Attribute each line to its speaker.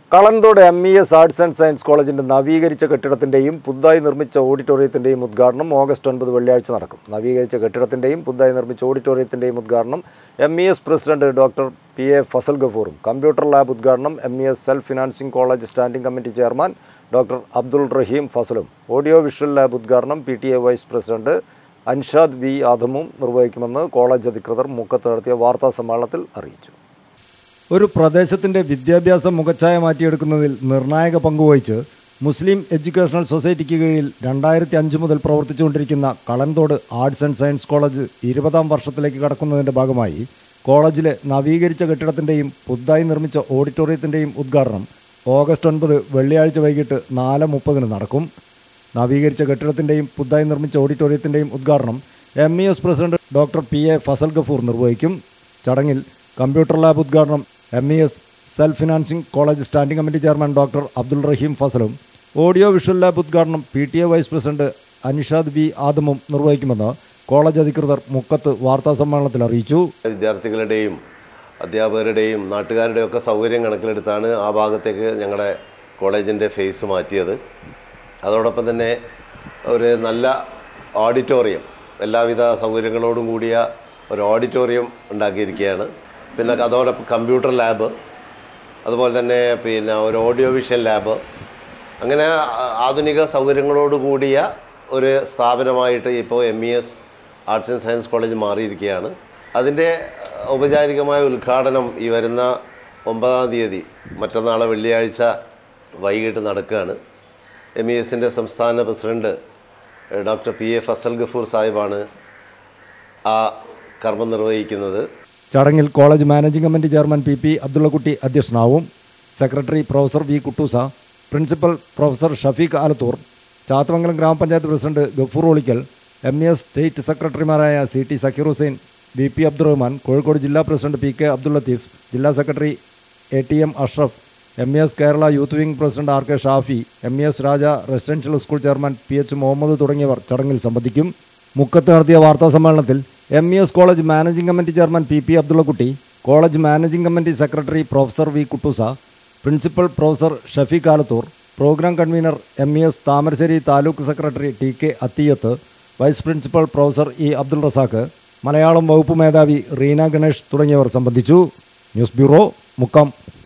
Speaker 1: Kalanthode MES arts and science കോളേജിന്റെ നവീകരിച്ച കെട്ടിടത്തിന്റെയും പുതുതായി നിർമ്മിച്ച ഓഡിറ്റോറിയത്തിന്റെയും ഉദ്ഘാടനം ഓഗസ്റ്റ് 9 വെള്ളിയാഴ്ച നടക്കും. നവീകരിച്ച കെട്ടിടത്തിന്റെയും പുതുതായി നിർമ്മിച്ച ഓഡിറ്റോറിയത്തിന്റെയും ഉദ്ഘാടനം MES president doctor PA Fazal ഗഫൂറും കമ്പ്യൂട്ടർ ലാബ് ഉദ്ഘാടനം MES self financing college standing committee chairman doctor Abdul Rahim ഫസലും ഓഡിയോ വിഷ്വൽ ലാബ് ഉദ്ഘാടനം PTA vice president Anshad V ആദമും നിർവഹിക്കുമെന്ന് കോളേജ് അധികൃതർ മുക്കത്ത് നടത്തിയ വാർത്താ സമ്മേളനത്തിൽ അറിയിച്ചു. ഒരു പ്രദേശത്തിൻ്റെ വിദ്യാഭ്യാസ മുഖച്ഛായ മാറ്റിയെടുക്കുന്നതിൽ നിർണായക പങ്കുവഹിച്ച് മുസ്ലിം എഡ്യൂക്കേഷണൽ സൊസൈറ്റിക്ക് കീഴിൽ 2005 മുതൽ പ്രവർത്തിച്ചുകൊണ്ടിരിക്കുന്ന Kalanthode arts and science college 20ാം വർഷത്തിലേക്ക് കടക്കുന്നതിൻ്റെ ഭാഗമായി കോളേജിലെ നവീകരിച്ച കെട്ടിടത്തിൻ്റെയും പുതുതായി നിർമ്മിച്ച ഓഡിറ്റോറിയത്തിൻ്റെയും ഉദ്ഘാടനം ഓഗസ്റ്റ് 9 വെള്ളിയാഴ്ച വൈകിട്ട് 4:30 നടക്കും. നവീകരിച്ച കെട്ടിടത്തിൻ്റെയും പുതുതായി നിർമ്മിച്ച ഓഡിറ്റോറിയത്തിൻ്റെയും ഉദ്ഘാടനം MES president doctor PA Fazal Gafoor നിർവഹിക്കും. ചടങ്ങിൽ കമ്പ്യൂട്ടർ ലാബ് ഉദ്ഘാടനം MES self financing college standing committee chairman doctor Abdul Rahim ഫസലും ഓഡിയോ വിഷ്വൽ ലാബ് ഉദ്ഘാടനം PTA vice president Anshad V ആദമും നിർവഹിക്കുമെന്ന് കോളേജ് അധികൃതർ മുക്കത്ത് വാർത്താ സമ്മേളനത്തിൽ അറിയിച്ചു.
Speaker 2: വിദ്യാർത്ഥികളുടെയും അധ്യാപകരുടെയും നാട്ടുകാരുടെയും ഒക്കെ സൗകര്യം കണക്കിലെടുത്താണ് ആ ഭാഗത്തേക്ക് ഞങ്ങളുടെ കോളേജിൻ്റെ ഫേസ് മാറ്റിയത്. അതോടൊപ്പം തന്നെ ഒരു നല്ല ഓഡിറ്റോറിയം, എല്ലാവിധ സൗകര്യങ്ങളോടും കൂടിയ ഒരു ഓഡിറ്റോറിയം ഉണ്ടാക്കിയിരിക്കുകയാണ്. പിന്നെ അതോടൊപ്പം കമ്പ്യൂട്ടർ ലാബ്, അതുപോലെ തന്നെ ഒരു ഓഡിയോ വിഷ്വൽ ലാബ്, അങ്ങനെ ആധുനിക സൗകര്യങ്ങളോട് കൂടിയ ഒരു സ്ഥാപനമായിട്ട് ഇപ്പോൾ MES arts and science college മാറിയിരിക്കുകയാണ്. അതിൻ്റെ ഔപചാരികമായ ഉദ്ഘാടനം ഈ വരുന്ന 9-ാം തീയതി മറ്റന്നാൾ വെള്ളിയാഴ്ച വൈകിട്ട് നടക്കുകയാണ്. MESൻ്റെ സംസ്ഥാന president doctor PA Fazal Gafoor സാഹിബാണ് ആ കർമ്മം നിർവഹിക്കുന്നത്.
Speaker 1: ചടങ്ങിൽ college managing committee chairman PP Abdullakutty അധ്യക്ഷനാവും. Secretary professor V Kuttoosa, principal professor Shafeeq Alathur, Chathamangalam ഗ്രാമപഞ്ചായത്ത് president Gafoor Olikkal, MES state സെക്രട്ടറിമാരായ CT സക്കീർ ഹുസൈൻ, VP അബ്ദുറഹ്മാൻ, കോഴിക്കോട് ജില്ലാ പ്രസിഡന്റ് PK അബ്ദുൾ ലത്തീഫ്, ജില്ലാ secretary ATM Ashraf, MES Kerala youth wing president RK Shafi, MES Raja residential school chairman PH Muhammad തുടങ്ങിയവർ ചടങ്ങിൽ സംബന്ധിക്കും. മുക്കത്ത് നടത്തിയ വാർത്താ സമ്മേളനത്തിൽ MES college managing committee chairman PP Abdullakutty, college managing committee secretary professor V Kuttoosa, principal professor Shafeeq Alathur, program convener MES Thamarassery taluk secretary TK Athiyath, vice principal professor E Abdul Razak, Malayalam വകുപ്പ് മേധാവി റീന ഗണേഷ് തുടങ്ങിയവർ സംബന്ധിച്ചു. News bureau, Mukkam.